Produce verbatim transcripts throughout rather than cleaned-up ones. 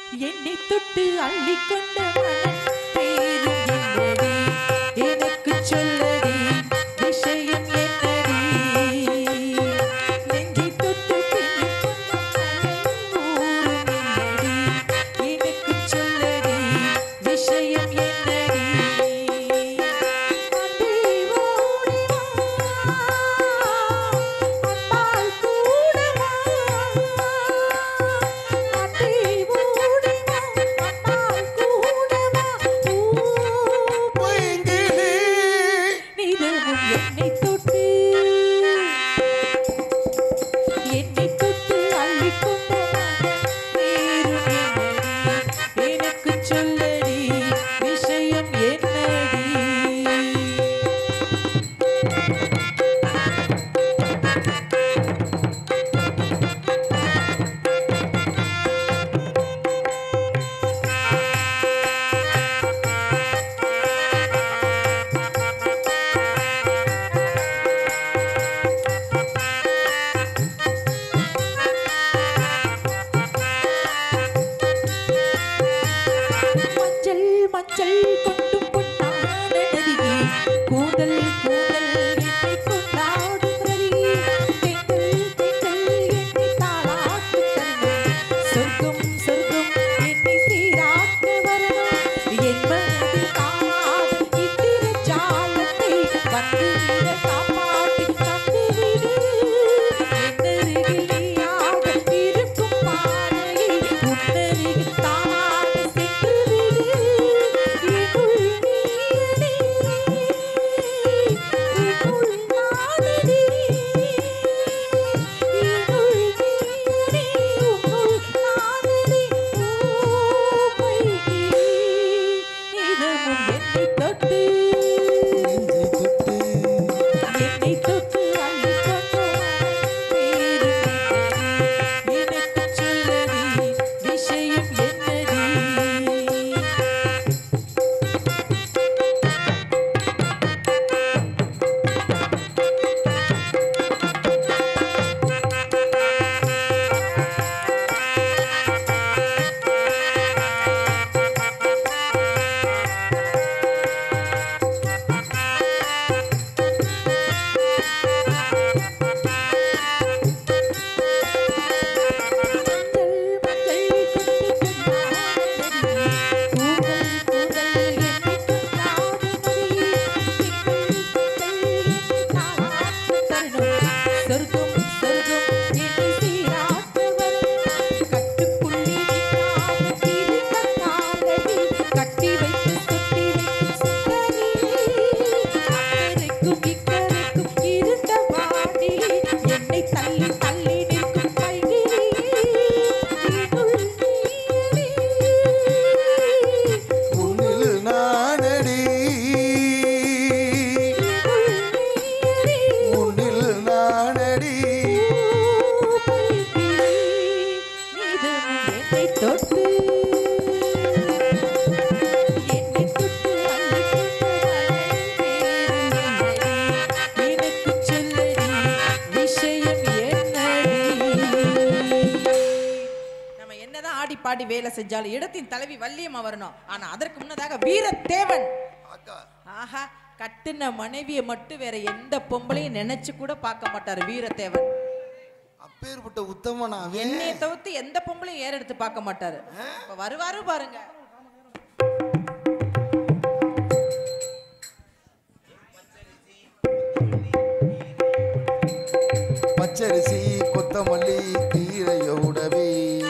என்னை தொட்டு அள்ளிக்கொண்ட மனம் பேரும் என்னடி எனக்கு சொல்லடி விஷயம் என்னடி நெஞ்சை தொட்டு ஊரும் என்னடி எனக்கு சொல்லடி விஷயம் என்னடி பாடி வேலை செஞ்சாலும் இடத்தின் தலைவி வள்ளியம்மா வரணும். ஆனா அதற்கு முன்னதாக வீரத்தேவன் ஆஹா கட்டின மனைவியை மட்டும் வேற எந்த பொம்பளையும் நினைச்சு கூட பார்க்க மாட்டாரு வீரத்தேவன். அப்பேற்பட்ட உத்தமனா என்னைய தவிர்த்து எந்த பொம்பளையும் ஏற எடுத்து பார்க்க மாட்டாரு. இப்ப வருவாரு பாருங்க. பச்சரிசி கொத்தமல்லி கீரையோடவே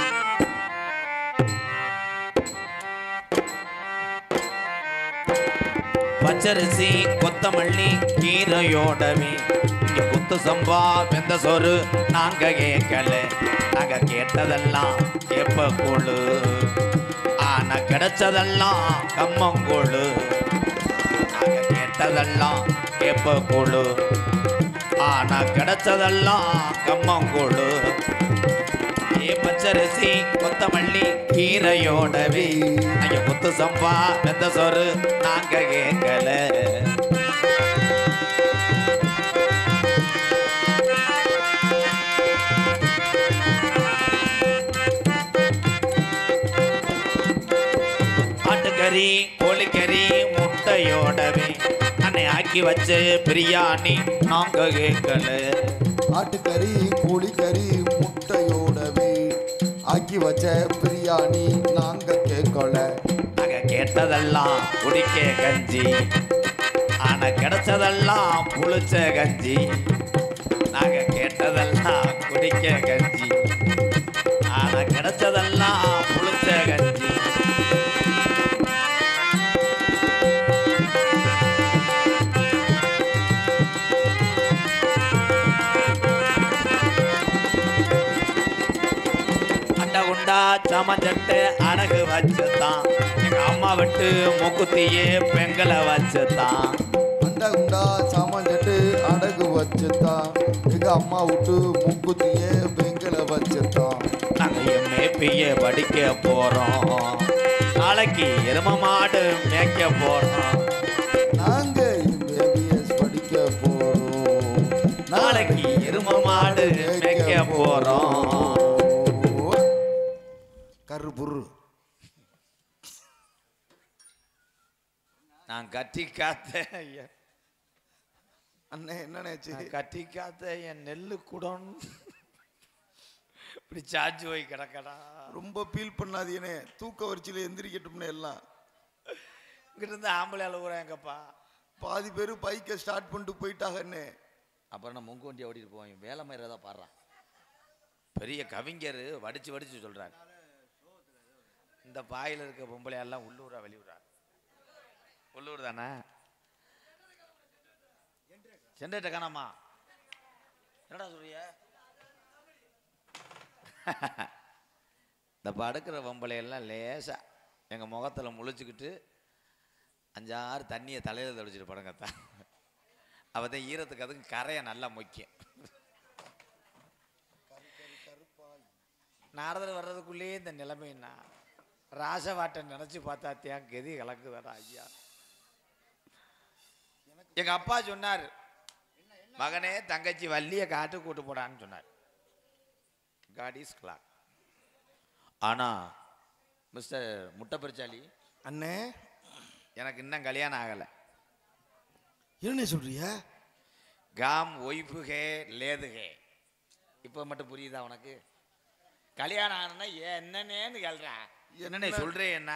பச்சரிசி கொத்தமல்லி கீரையோடவே இங்க குத்து சம்பா வெந்த சோறு நாங்க கேட்கல, நாங்க கேட்டதெல்லாம் கேப்ப கூழு, ஆனா கிடைச்சதெல்லாம் கம்மங்கூழு. நாங்க கேட்டதெல்லாம் கேப்ப கூழு, ஆனா கிடைச்சதெல்லாம் கம்மங்கூழு. ஏ பச்சரிசி கொத்தமல்லி கீரையோடவே ஐயா குத்து சம்பா வெந்த சோறு நாங்க கேட்கல. ஆட்டுக்கறி கோழிக்கறி முட்டையோடவே அன்னை ஆக்கி வச்ச பிரியாணி நாங்க கேட்கல. ஆட்டுக்கறி கோழிக்கறி முட்டையோடவே ஆக்கி வச்ச பிரியாணி நாங்க கேட்கல. நாங்க கேட்டதெல்லாம் குடிக்க கஞ்சி, ஆனா கிடைச்சதெல்லாம் புளிச்ச கஞ்சி. நாங்க கேட்டதெல்லாம் குடிக்க கஞ்சி, ஆனா கிடைச்சதெல்லாம் புளிச்ச கஞ்சி. அண்டகுண்டா சமஞ்சட்டு அடகு வச்சுதான் எங்க அம்மா விட்டு மூக்குத்தியே பெண்களை வச்சுதான். அண்டா குண்டா சாமான்சட்டு அடகு வச்சுத்தான் எங்க அம்மா விட்டு மூக்குத்திய பெங்களை வச்சுத்தான். நாங்க எம்ஏபிய படிக்க போறோம், நாளைக்கு எரும மாடு மேய்க்க போறோம். நாங்க எம்பிபிஎஸ் படிக்க போறோம், நாளைக்கு எரும மாடு மேய்க்க போறோம். கரு புரு நான் கட்டி காத்த அண்ணே என்ன நினைச்சு கட்டி காத்த என் நெல்லு குடம் இப்படி சார்ஜ் போய் கிடக்கடா. ரொம்ப ஃபீல் பண்ணாதீனே, தூக்க வரிச்சில எந்திரிக்கட்டும்னு எல்லாம் இங்கிட்ட இருந்து ஆம்பளை அழுகுறேன் எங்கப்பா. பாதி பேர் பைக்கை ஸ்டார்ட் பண்ணிட்டு போயிட்டாங்கண்ணே. அப்புறம் நான் முங்கு வண்டி ஓட்டிட்டு போவேன். வேலை மாதிரி தான் பாடுறான். பெரிய கவிஞர் வடிச்சு வடிச்சு சொல்றாரு. இந்த பாயில் இருக்க பொம்பளையெல்லாம் உள்ளூரா வெளியூரா? உள்ளூர் தானே. சென்டேட்ட காணாமா? என்னடா சொல்றிய? இந்த படுக்கிற பொம்பளையெல்லாம் லேசா எங்கள் முகத்தில் முழிச்சுக்கிட்டு அஞ்சாறு தண்ணியை தலையில் தெளிச்சிட்டு படுங்கத்தான். அவள் தான் ஈரத்துக்கு அதுக்கு கரையை நல்லா முக்கியம். நாரதர் வர்றதுக்குள்ளேயே இந்த நிலைமைன்னா ராசவாட்டை நினச்சி பார்த்தாத்தியா கெதி கலக்குதாடா ஐயா. எங்கள் அப்பா சொன்னார், மகனே தங்கச்சி வள்ளியை காட்டு கூட்டு போடான்னு சொன்னார். God is clock. ஆனால் மிஸ்டர் முட்டை பெருச்சாலி அண்ணே, எனக்கு இன்னும் கல்யாணம் ஆகலை. என்ன சொல்றிய? காம் ஒய்ஃபுகே லேதுகே. இப்போ மட்டும் புரியுதா உனக்கு? கல்யாணம் ஆனா என்னன்னு கேள்றேன். என்னன்னு சொல்றேன் என்ன?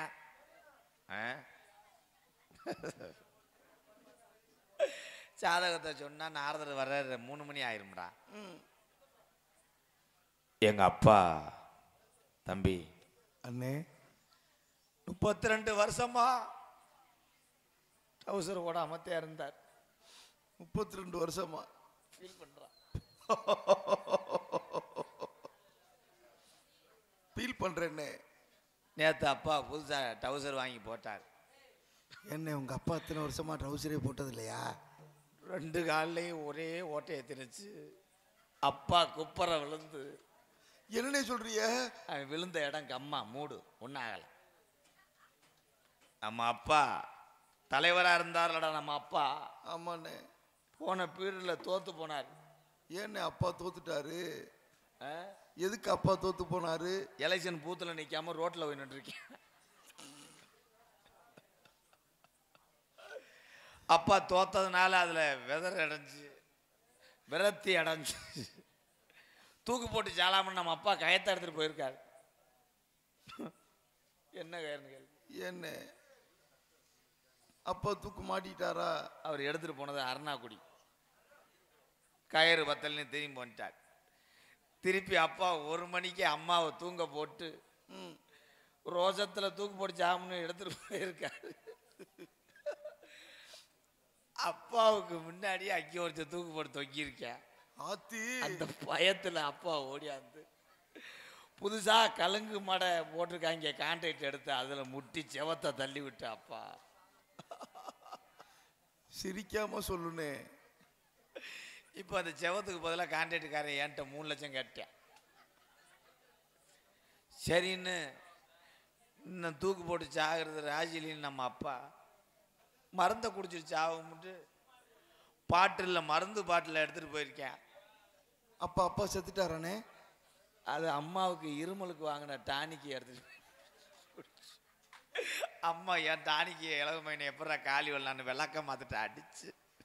ஜாதகத்தை சொன்னா நாரதர் வர்ற மூணு மணி ஆயிரும்டா. எங்க அப்பா தம்பி அண்ணே முப்பத்தி ரெண்டு வருஷமா டவுசர் கூட அமத்தே இருந்தார். முப்பத்தி ரெண்டு வருஷமா ஃபீல் பண்றான். ஃபீல் பண்றேன்னே. நேற்று அப்பா புதுசா டவுசர் வாங்கி போட்டார். என்ன உங்க அப்பா இத்தனை வருஷமா ட்ரௌசரே போட்டது இல்லையா? ரெண்டு கால்லையும் ஒரே ஓட்டையை திணிச்சு அப்பா குப்பரை விழுந்து. என்னன்னே சொல்றிய? அவன் விழுந்த இடம் கம்மா மூடு ஒன்றாகலை. நம்ம அப்பா தலைவராக இருந்தார்லடா நம்ம அப்பா. ஆமாண்ணே. போன பீரியடில் தோத்து போனார். ஏன்னு அப்பா தோத்துட்டாரு? எதுக்கு அப்பா தோத்து போனாரு? எலெக்ஷன் பூத்தில் நிற்காம ரோட்டில் போய் நின்றுருக்கேன். அப்பா தோத்ததுனால அதில் விதற அடைஞ்சு விரத்தி அடைஞ்சு தூக்கு போட்டு சாலாமன்னு நம்ம அப்பா கயத்தை எடுத்துட்டு போயிருக்காரு. என்ன கயர்னு கேள்வி. என்ன அப்பா தூக்கு மாட்டிட்டாரா? அவர் எடுத்துட்டு போனது அருணாக்குடி. கயிறு பத்தல்னு திரும்பி வந்துட்டார். திருப்பி அப்பா ஒரு மணிக்கு அம்மாவை தூங்க போட்டு ரோசத்தில் தூக்கு போட்டு சாமன்னு எடுத்துட்டு போயிருக்காரு. அப்பாவுக்கு முன்னாடி அக்கி ஒருத்த தூக்கு போட்டு தொங்கியிருக்கேன். அந்த பயத்தில் அப்பா ஓடியாந்து புதுசா கலுங்கு மடை போட்டிருக்காங்க கான்ட்ராக்ட் எடுத்து அதுல முட்டி செவத்தை தள்ளி விட்டு அப்பா சிரிக்காம சொல்லுனே. இப்போ அந்த செவத்துக்கு பதிலாக கான்ட்ராக்டுக்காரன் என்கிட்ட மூணு லட்சம் கேட்டேன். சரின்னு இன்னும் தூக்கு போட்டு சாகிறது ராஜிலின்னு நம்ம அப்பா மருந்தை குடிச்சிட்டு சாகும்ட்டு பாட்டில் மருந்து பாட்டில் எடுத்துகிட்டு போயிருக்கேன். அப்பா அப்பா செத்துட்டாரானே? அது அம்மாவுக்கு இருமலுக்கு வாங்கின டானிக்கு எடுத்துட்டு அம்மா என் டானிக்கு இளவு மைனை எப்படா காலி வரலான்னு விளக்க மாத்திட்டு அடிச்சு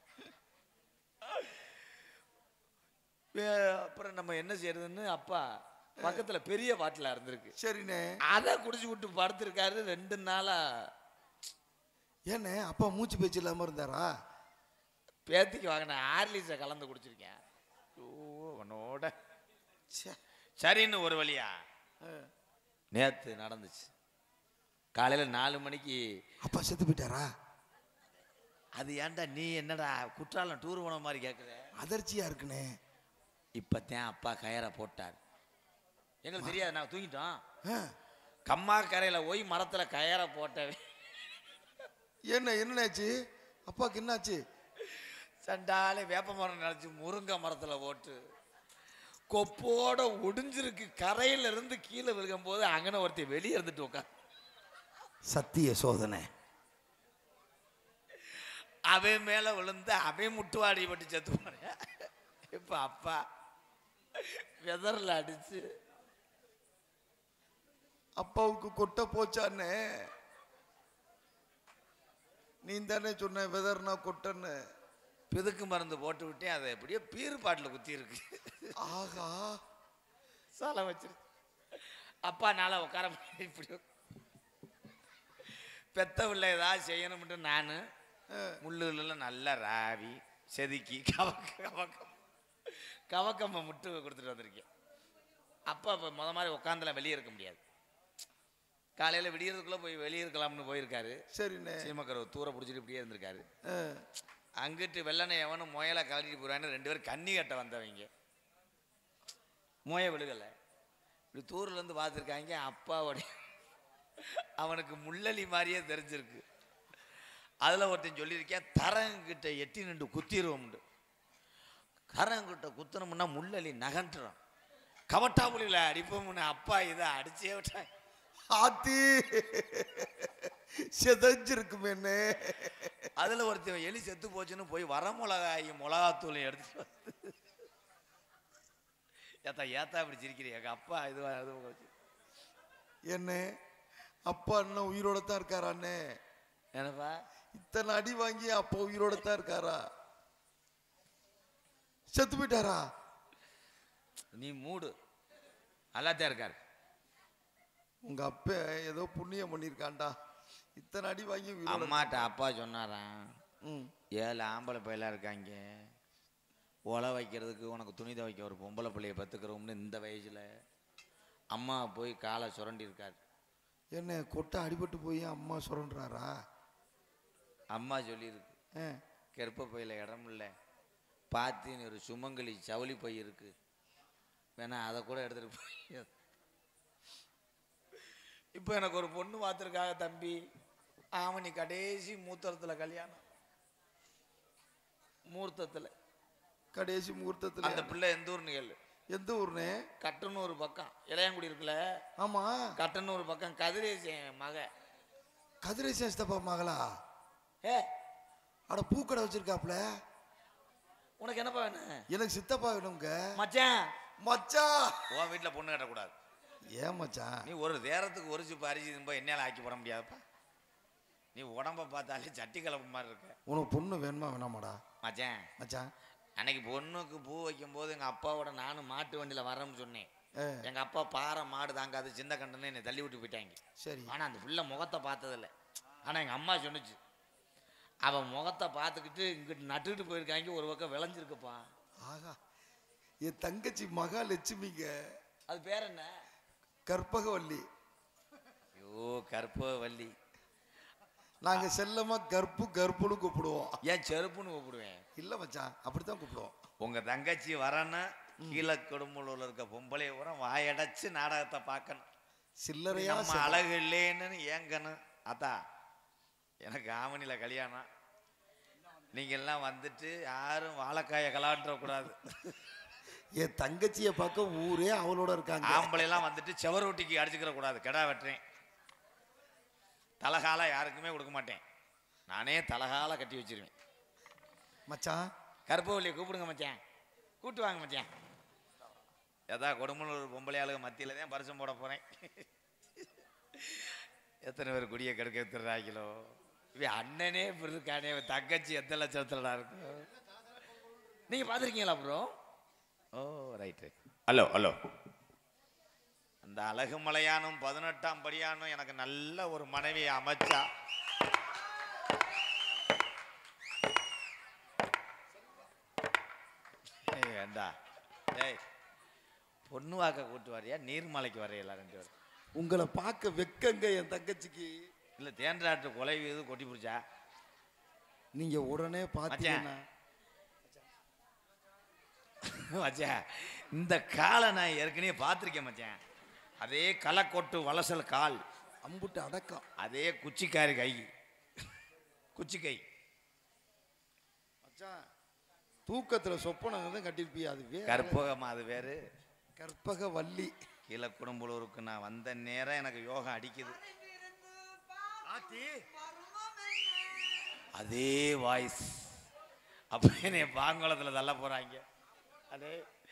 அப்புறம் நம்ம என்ன செய்யறதுன்னு அப்பா பக்கத்துல பெரிய பாட்டில இருந்திருக்கு. சரிண்ணே. அதை குடிச்சு விட்டு படுத்திருக்காரு ரெண்டு நாளா. ஏண்ணே அப்பா மூச்சு பேச்சு இல்லாம இருந்தாரா? பேத்திக்கு வாங்கின ஆர்லிஸை கலந்து குடிச்சிருக்கேன். உன்னோட சரின்னு ஒரு வழியா நேத்து நடந்துச்சு. காலையில நாலு மணிக்கு அப்பா செத்து போயிட்டாரா? அது ஏன்டா நீ என்னடா குற்றாலம் டூர் போன மாதிரி கேட்குற? அதிர்ச்சியா இருக்குண்ணே. இப்பத்தான் அப்பா கயரை போட்டார். எங்களுக்கு தெரியாது, நாங்கள் தூங்கிட்டோம். ஆ. கம்மா கரையில போய் மரத்துல கயரை போட்டவே. என்ன என்னன்னாச்சு அப்பாவுக்கு? என்னாச்சு? சண்டாலே வேப்ப மரம் நினைச்சு முருங்கை மரத்துல போட்டு கொப்போட ஒடிஞ்சிருக்கு. கரையில இருந்து கீழே விழுகும் போது அங்கன ஒருத்தி வெளியே இருந்துட்டு உட்கார். சத்திய சோதனை. அவன் மேல விழுந்து அவன் முட்டுவாடி பட்டு செத்து போனேன். இப்ப அப்பா வெதர்ல அடிச்சு அப்பாவுக்கு கொட்டை போச்சான்னு நீ தானே சொன்ன வெதர்னா கொட்டன்னு. பிதுக்கு மருந்து போட்டு விட்டேன். அதை எப்படியோ பீரு பாட்டில் குத்தி இருக்கு. ஆகா சாலை வச்சிரு. அப்பா நாளை உட்கார இப்படியோ பெத்த பிள்ளை ஏதாவது செய்யணும்ட்டு நான் முள்ளுலாம் நல்லா ராவி செதுக்கி கவக்க கவக்கம் கவக்கம்மை முட்டு கொடுத்துட்டு வந்திருக்கேன். அப்பா இப்போ முத மாதிரி உட்காந்துலாம் வெளியே இருக்க முடியாது. காலையில் விடியறதுக்குள்ளே போய் வெளியே இருக்கலாம்னு போயிருக்காரு. சரிண்ணே. சீமக்கரை தூர பிடிச்சிட்டு இப்படியே இருந்திருக்காரு. அங்கிட்டு வெள்ளனை எவனும் முயலை கழட்டிட்டு போறான்னு ரெண்டு பேரும் கண்ணி கட்ட வந்தவங்க. முய விழுகலை. இப்படி தூரிலேருந்து பார்த்துருக்காங்க. அப்பாவோடைய அவனுக்கு முள்ளலி மாதிரியே தெரிஞ்சிருக்கு. அதில் ஒருத்தன் சொல்லியிருக்கேன், தரங்கிட்ட எட்டி நின்று குத்திடுவோம்ண்டு. கரங்கிட்ட குத்தணும்னா முள்ளலி நகன்றான். கவட்டா புள்ளியில் அடிப்போம்னு அப்பா இதை அடிச்சே விட்டாங்க. ஆத்தி செதஞ்சிருக்குமே. அதில் ஒருத்தன் எலி செத்து போச்சுன்னு போய் வர மிளகாயும் மிளகாத்தூளையும் எடுத்துட்டு வந்து ஏத்தா ஏத்தா இப்படி சிரிக்கிறீங்க. எங்கள் அப்பா இது என்ன அப்பா இன்னும் உயிரோட தான் இருக்காராண்ணே? என்னப்பா இத்தனை அடி வாங்கி அப்பா உயிரோட தான் இருக்காரா? செத்து போயிட்டாரா? நீ மூடு. நல்லாத்தான் இருக்காரு. உங்க அப்பா ஏதோ புண்ணியம் பண்ணிருக்கான்டா. இத்தனை அடி வாங்கி அம்மாட்ட அப்பா சொன்னாரான், ஏழு ஆம்பளை பையெல்லாம் இருக்காங்க, ஒலை வைக்கிறதுக்கு உனக்கு துணி துவைக்க ஒரு பொம்பளை பிள்ளைய பத்துக்கிறோம்னு இந்த வயசுல அம்மா போய் காலை சுரண்டி இருக்காரு. என்ன கொட்டை அடிபட்டு போய் அம்மா சுரண்டுறாரா? அம்மா சொல்லியிருக்கு, கெருப்ப பையில இடம் இல்லை, பாத்தின்னு ஒரு சுமங்கலி சவுளி பை இருக்கு, வேணா அதை கூட எடுத்துட்டு போய். இப்போ எனக்கு ஒரு பொண்ணு பார்த்துருக்காங்க தம்பி. ஆமணி கடைசி மூத்தத்தில் கல்யாணம். மூர்த்தத்தில் கடைசி முகூர்த்தத்தில். அந்த பிள்ளை எந்த ஊர்னு கேளு. எந்த ஊர்னே? கட்டனூர் பக்கம் இளையாங்குடி இருக்குல்ல. ஆமா, கட்டனூர் பக்கம் கதிரேசன் மக. கதிரேசன் சித்தப்பா மகளா? ஏ அட பூக்கடை வச்சிருக்காப்ல. உனக்கு என்னப்பா வேணும்? எனக்கு சித்தப்பா வேணுங்க. மச்சான் மச்சான் உன் வீட்டில் பொண்ணு கட்டக்கூடாது. ஏன் மச்சான்? நீ ஒரு நேரத்துக்கு ஒரு சிப்பு அரிசி போய் என்னால ஆக்கி போட முடியாதுப்பா. நீ உடம்ப பார்த்தாலே சட்டி கலப்பு மாதிரி இருக்க. உனக்கு பொண்ணு வேணுமா வேணாமாடா? மச்சான் மச்சான் அன்னைக்கு பொண்ணுக்கு பூ வைக்கும் போது எங்க அப்பாவோட நானும் மாட்டு வண்டியில வரேன்னு சொன்னேன். எங்க அப்பா பாறை மாடு தாங்காது சின்ன கண்டனே என்னை தள்ளி விட்டு போயிட்டாங்க. சரி. ஆனா அந்த பிள்ளை முகத்தை பார்த்ததில்ல. ஆனா எங்க அம்மா சொன்னுச்சு, அவன் முகத்தை பார்த்துக்கிட்டு இங்கிட்டு நட்டுக்கிட்டு போயிருக்காங்க, ஒரு பக்கம் விளைஞ்சிருக்குப்பா. ஆகா, என் தங்கச்சி மகாலட்சுமிங்க. அது பேர் என்ன? கற்பகவல்லி. ஐயோ கற்பகவல்லி. நாங்க செல்லமா கற்பு கற்புன்னு கூப்பிடுவோம். ஏன் செருப்புன்னு கூப்பிடுவேன்? இல்ல மச்சான், அப்படித்தான் கூப்பிடுவோம். உங்க தங்கச்சி வரன்னா கீழே கொடும்பூல இருக்க பொம்பளை உரம் வாயடைச்சு நாடகத்தை பார்க்கணும். சில்லறையா நம்ம அழகு இல்லைன்னு ஏங்கணும். அதா எனக்கு ஆமணியில கல்யாணம், நீங்க எல்லாம் வந்துட்டு யாரும் வாழைக்காய கலான்ற கூடாது. என் தங்கச்சியை பார்க்க ஊரே அவளோட இருக்காங்க. ஆம்பளை எல்லாம் வந்துட்டு செவரொட்டிக்கு அடிச்சுக்கிற கூடாது. கெடா வெட்டுறேன். தலகால யாருக்குமே கொடுக்க மாட்டேன். நானே தலகால கட்டி வச்சிருவேன். மச்சான் கற்பவள்ளியை கூப்பிடுங்க மச்சான், கூட்டு வாங்க மச்சான். ஏதா கொடுமலூர் பொம்பளை ஆளுங்க மத்தியில தான் பரிசம் போட போறேன். எத்தனை பேர் குடியை கெடுக்க எடுத்துடுறாங்களோ. இவன் அண்ணனே இப்படி இருக்கானே, தங்கச்சி எத்தனை லட்சத்துலடா இருக்கு. நீங்க பார்த்துருக்கீங்களா bro? Oh right. Hello hello. அந்த அழகு மலையானும் பதினெட்டாம் படியானும் எனக்கு நல்ல ஒரு மனைவியை அமைச்சா. ஏண்டா டேய், பொண்ணு வாக்க கூட்டு வரையா நீர்மலைக்கு வரையல ரெண்டு பேரும்? உங்களை பார்க்க வெக்கங்க என் தங்கச்சிக்கு. இல்லை தேன்றாட்டு கொலை இது கொட்டி பிடிச்சா நீங்க உடனே பார்த்தீங்கன்னா மச்சான், இந்த காலை நான் ஏற்கனவே பார்த்துருக்கேன் மச்சான். அதே களை கொட்டு வளசல் கால், அம்புட்டு அடக்கம், அதே குச்சிக்காரி கை, குச்சி கை. மச்சான் தூக்கத்துல சொப்பனம் தான் கட்டிருப்பியா? அது வேற கற்பகமா, அது வேறு. கற்பக வள்ளி. கீழே குடும்பலூருக்கு நான் வந்த நேரம் எனக்கு யோகம் அடிக்குது. அதே வாய்ஸ் அப்ப என்னை பாங்குளத்துல தள்ள போறாங்க. அதே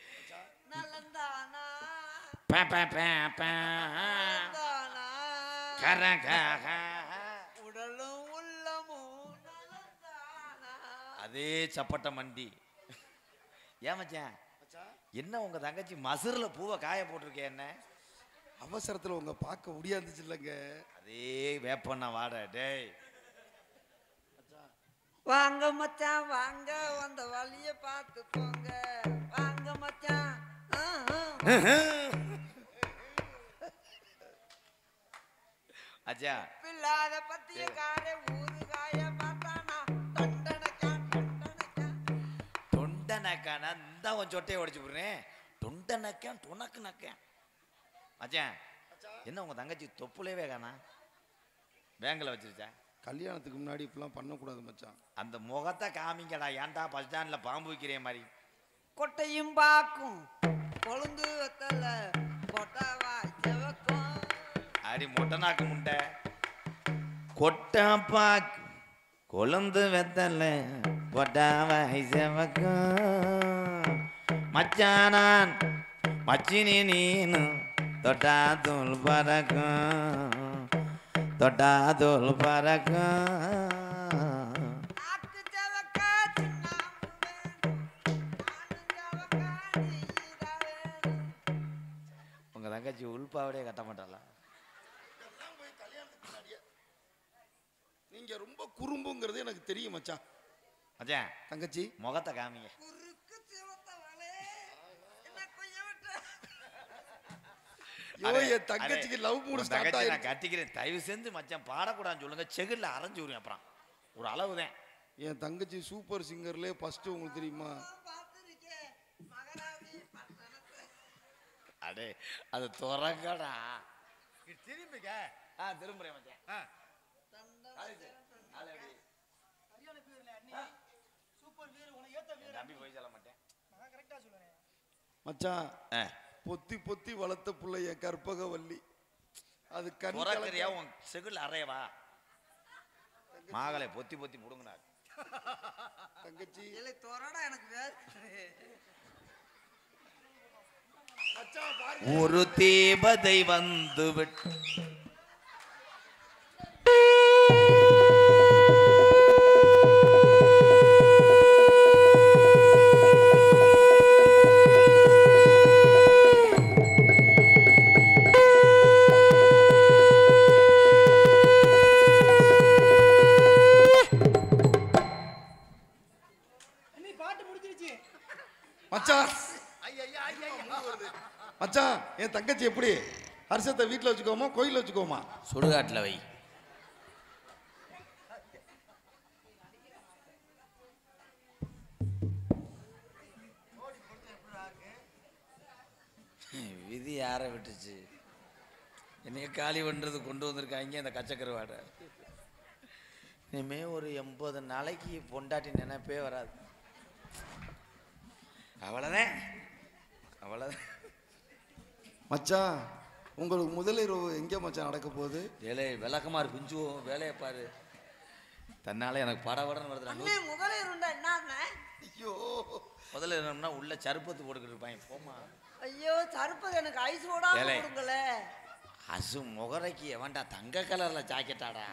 உடலும் உள்ளமும் அதே சப்பட்ட மண்டி. ஏன் மச்சான், என்ன உங்க தங்கச்சி மசுரில் பூவை காய போட்டிருக்கேன்? என்ன அவசரத்துல உங்க பார்க்க முடியாந்துச்சு இல்லைங்க. அதே வேப்பண்ண வாட. டேய் வாங்க மச்சான் வாங்க, வந்த வழிய பார்த்து போங்க. வாங்க மச்சான். அச்சா பிள்ளாத பத்திய கார ஊரு காய பார்த்தானா தொண்டனக்கா தொண்டனக்கா தொண்டனக்கானா இந்த உன் சொட்டையை உடைச்சு போடுறேன். தொண்டனக்கான் துணக்கு நக்கேன். மச்சான் என்ன உங்க தங்கச்சி தொப்புலேவே காணா? பேங்கில் வச்சிருச்சா? கல்யாணத்துக்கு முன்னாடி இப்பெல்லாம் பண்ணக்கூடாது மச்சான். அந்த முகத்தை காமிங்கடா. ஏன்டா பஸ் ஸ்டாண்ட்ல பாம்பு வைக்கிற மாதிரி? கொட்டையும் பாக்கும் கொழுந்து வெத்தல கொட்டாவா செவக்கும். அடி மொட்டை நாக்கு முண்டை. கொட்டாப்பா கொழுந்து வெத்தல கொட்டாவாய் செவக்கும். மச்சானான் மச்சினி நீனு தொட்டா தூள் பறக்கும், தொட்டா தூள் பறக்கும். ஆக்கு செவக்கா சின்னாம்பு வேணும், நானும் செவக்கா நீதான் வேணும். உங்க தங்கச்சி உள்பாவடையே கட்ட மாட்டாளா? நீங்க ரொம்ப குறும்புங்கிறது எனக்கு தெரியும் மச்சான். மச்சான் தங்கச்சி முகத்தை காமிங்க. குறுக்கு சிவத்தவளே என்ன கொய்ய விட்டு. ஐயோ, என் தங்கச்சிக்கு லவ் மூடு ஸ்டார்ட் நான் ஆயிடுச்சு. கட்டிக்கிறேன். தயவு செஞ்சு மச்சான் பாடக்கூடாதுன்னு சொல்லுங்க. செகுல்ல அரைஞ்சு விடுவேன். அப்புறம் ஒரு அளவுதான். என் தங்கச்சி சூப்பர் சிங்கர்லயே ஃபர்ஸ்ட், உங்களுக்கு தெரியுமா? பார்த்திருக்கேன் மகராசி பட்டணத்தை. அடே அது துறக்கடா. திரும்பிக்க. ஆ திரும்புறேன் மச்சான். தம்பி போய் சொல்ல மாட்டேன் மச்சான். ஆ பொத்தி பொத்தி வளர்த்த புள்ள என் கற்பகவல்லி. அது கண் துறக்கறியா உன் செகுல் அறையவா? மாகலை பொத்தி பொத்தி முடுங்கினார். தங்கச்சி இல்லை தோறடா எனக்கு வேறு. மச்சான் பாரு. ஒரு தேவதை வந்து விட்டு மச்சான் மச்சான் என் தங்கச்சி எப்படி? ஹர்ஷத்தை வீட்டில் வச்சுக்கோமா கோயிலில் வச்சுக்கோமா? சுடுகாட்டில் வை. விதி யாரை விட்டுச்சு? என்னைய காலி பண்ணுறது கொண்டு வந்திருக்காங்க அந்த கச்சக்கருவாடை. இனிமே ஒரு எண்பது நாளைக்கு பொண்டாட்டி நினைப்பே வராது. அவ்வளோதான் அவ்வளோதான். மச்சான் உங்களுக்கு முதலிரவு எங்கே மச்சான் நடக்க போகுது? வேலை விளக்கமாறு குஞ்சுவோம். வேலையை பாரு. தன்னால எனக்கு படபடன்னு வருது. அண்ணே முதலே இருந்தா என்ன? ஐயோ முதல்ல என்னன்னா உள்ள சருப்பத்து போட்டுக்கிட்டு இருப்பாங்க. போமா. ஐயோ சருப்பது எனக்கு ஐஸ் ஓடா ஏலே. கொடுங்களே. அசு முகரைக்கு எவன்டா தங்க கலர்ல ஜாக்கெட்டாடா.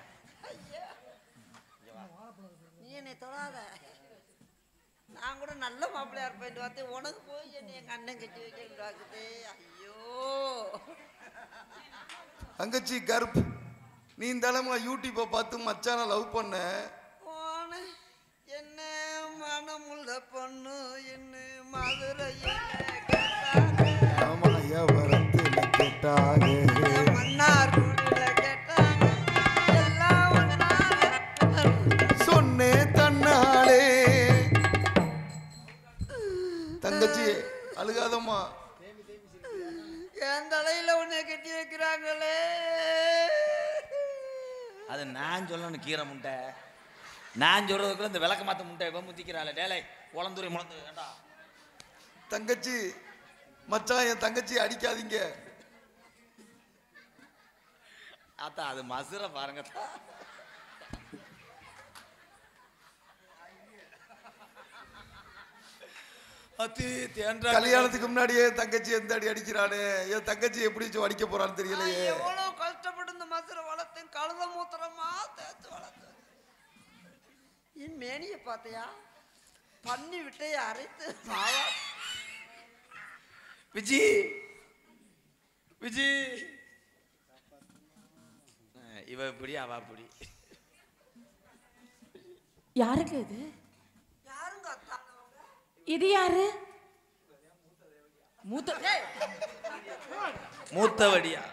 நீ என்னை தொடாத. நான் கூட நல்ல மாப்பிள்ளையா இருப்பேன் பார்த்து உனக்கு போய் என்னை எங்க அண்ணன் கட்டி வைக்கிறாக்குது. ஐயோ தங்கச்சி கருப்பு, நீ இந்த அளவுல யூடியூப்பை பார்த்து மச்சான லவ் பண்ண போன என்ன மனமுள்ள பொண்ணு என்ன மதுரையில் கேட்டாங்க, ஆமா எவரத்தில் கேட்டாக மன்னார் குடியில கேட்டாங்க, எல்லாம் ஒன்னாக சொன்னே தன்னாலே. தங்கச்சி அழுகாதம்மா, என் தலையில உன்னை கட்டி வைக்கிறாங்களே. அது நான் சொல்லணும் கீரை முண்டை. நான் சொல்றதுக்குள்ள இந்த விளக்க மாத்த முண்டை இவன் முத்திக்கிறாள். டேலை உளந்துரை முளந்து வேண்டா. தங்கச்சி மச்சான் என் தங்கச்சி அடிக்காதீங்க. ஆத்தா அது மசுரை பாருங்க. கல்யாணத்துக்கு முன்னாடியே தங்கச்சி எந்த அடி அடிக்கிறானே, என் தங்கச்சி எப்படி அடிக்க போறான்னு தெரியலையே. எவ்வளவு கஷ்டப்பட்டு இந்த மசுரை வளர்த்தேன், கழுத மூத்திரமா தேய்ச்சு வளர்த்தேன். என் மேனிய பார்த்தியா, பண்ணி விட்டே அரைத்து மாவா. விஜி விஜி இவ இப்படி அவ அப்படி. யாருங்க இது? யாருங்க அத்தா? இது யாரு? மூத்த மூத்தவடியா?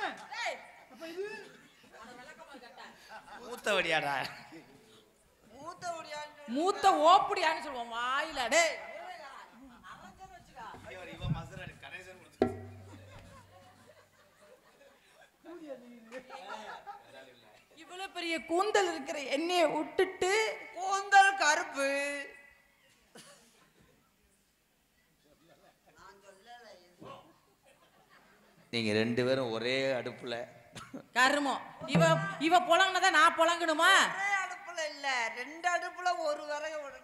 மூத்தவடியாடா? மூத்த ஒடியான்னு மூத்த ஓப்புடியான்னு சொல்லுவோம் வாயில. டேய் இவ்வளவு பெரிய கூந்தல் இருக்கிற எண்ணெயை விட்டுட்டு கூந்தல் கருப்பு. நீங்க ரெண்டு பேரும் ஒரே அடுப்புல கருமம். இவ இவ பொழங்கினதான் நான் பொழங்கணுமா? ஒரே அடுப்புல இல்ல, ரெண்டு அடுப்புல ஒரு விறகு விடணும்.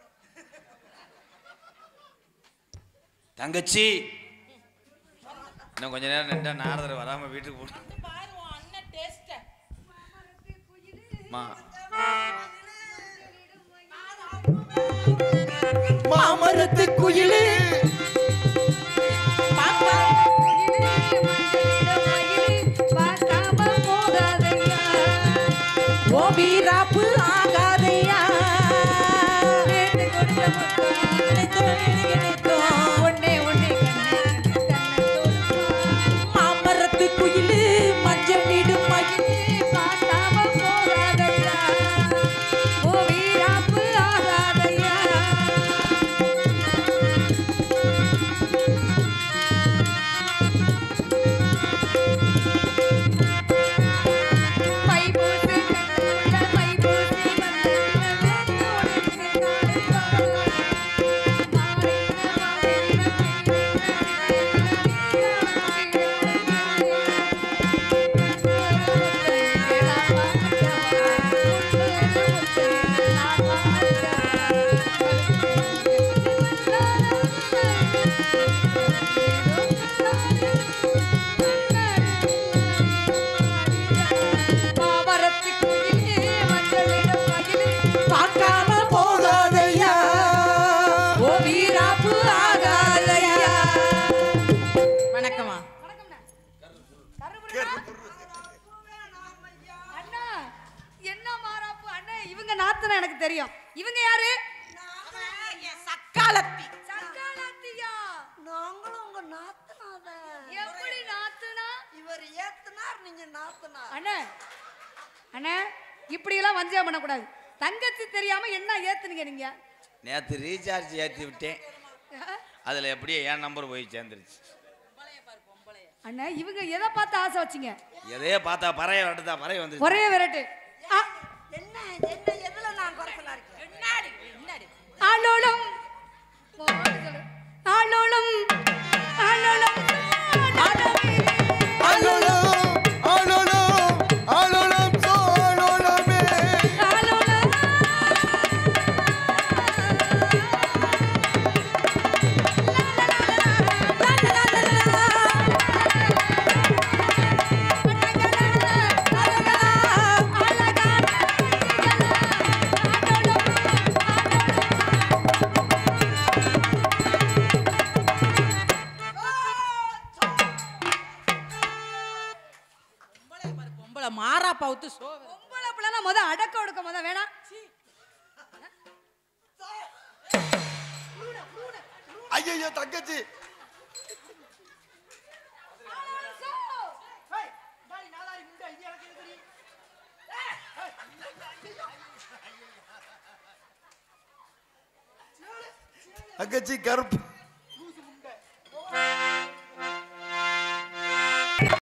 தங்கச்சி இன்னும் கொஞ்ச நேரம் நின்றா நாரதர் வராம வீட்டுக்கு போட்டு மாமரத்து குயிலே ஓ வீராப்பு ஆகாதையா மாமரத்து குயிலே மஞ்சள் நீடும் மகிழே பார்க்காம போகாதையா ஓ வீராப்பு ஆகாதையா. எனக்கு தெரியும். இவங்க யாரு? சக்காலத்தி. சக்காலத்தியா? நாங்களும் உங்க நாத்தனாத. எப்படி நாத்துனா? இவர் ஏத்துனார், நீங்க நாத்தனார். அண்ணே அண்ணே இப்படி எல்லாம் வஞ்சா பண்ண கூடாது. தங்கச்சி தெரியாம என்ன ஏத்துனீங்க நீங்க? நேத்து ரீசார்ஜ் ஏத்தி விட்டேன், அதுல எப்படியே என் நம்பர் போய் சேர்ந்துருச்சு. அண்ணே இவங்க எதை பார்த்து ஆசை வச்சீங்க? எதையே பார்த்தா பறைய விரட்டுதா, பறைய வந்து ஒரே விரட்டு. என்ன என்ன எதுல நான் குறைச்சலா இருக்கேன்? என்னாடி என்னாடி ஆளோளம் ஆளோளம் ஆளோளம் ஆளோளம் ஆளோளம் ஆளோளம் சோளோளமே ஆளோளம் பார்த்து சோ பொம்பளை பிள்ளைனா முத அடக்க ஒடுக்க முத வேணாம். ஐயோ தங்கச்சி தங்கச்சி கருப்பு